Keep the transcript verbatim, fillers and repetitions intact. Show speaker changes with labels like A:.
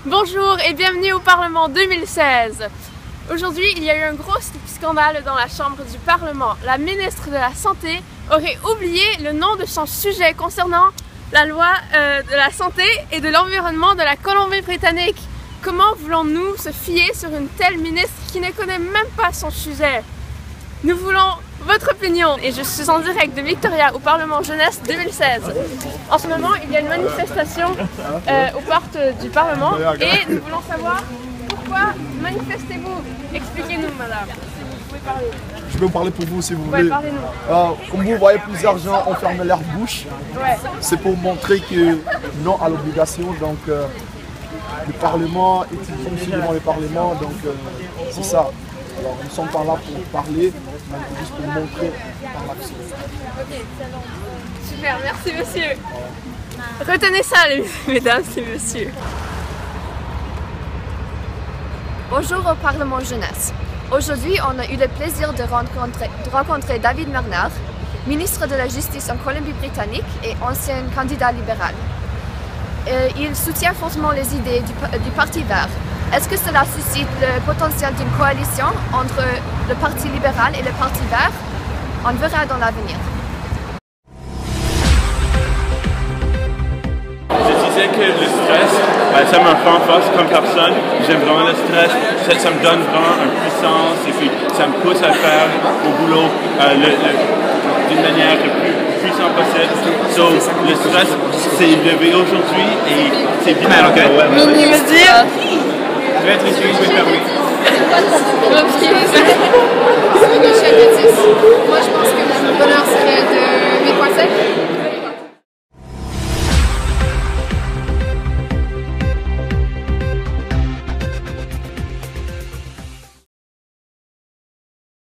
A: Bonjour et bienvenue au Parlement deux mille seize. Aujourd'hui, il y a eu un gros scandale dans la Chambre du Parlement. La ministre de la Santé aurait oublié le nom de son sujet concernant la loi euh, de la santé et de l'environnement de la Colombie-Britannique. Comment voulons-nous se fier sur une telle ministre qui ne connaît même pas son sujet? Nous voulons votre opinion et je suis en direct de Victoria au Parlement Jeunesse deux mille seize. En ce moment, il y a une manifestation euh, aux portes du Parlement et nous voulons savoir pourquoi manifestez-vous? Expliquez-nous, madame. Vous pouvez parler.
B: Je peux parler pour vous si vous
A: Ouais,
B: voulez.
A: parlez-nous.
B: Euh, comme vous voyez, plusieurs gens ont fermé leur bouche.
A: Ouais.
B: C'est pour montrer que non à l'obligation. Donc, euh, le Parlement est ici devant le Parlement. Donc, euh, c'est ça. Alors, nous ne sommes pas là pour parler, mais juste pour montrer par l'action.
A: Super, merci monsieur. Retenez ça, les mesdames et messieurs.
C: Bonjour au Parlement Jeunesse. Aujourd'hui, on a eu le plaisir de rencontrer, de rencontrer David Bernard, ministre de la Justice en Colombie-Britannique et ancien candidat libéral. Euh, il soutient fortement les idées du, du Parti vert. Est-ce que cela suscite le potentiel d'une coalition entre le Parti libéral et le Parti vert? On verra dans l'avenir.
D: Je disais que le stress, ben, ça me rend force comme personne. J'aime vraiment le stress. Ça, ça me donne vraiment une puissance et puis ça me pousse à faire au boulot euh, d'une manière le plus puissante possible. So, le stress s'est élevé aujourd'hui et c'est bien. Ah, okay. Ouais, ouais,
A: Mini me dire.
D: Je vais être ici, je vais faire oui.
C: Moi, je pense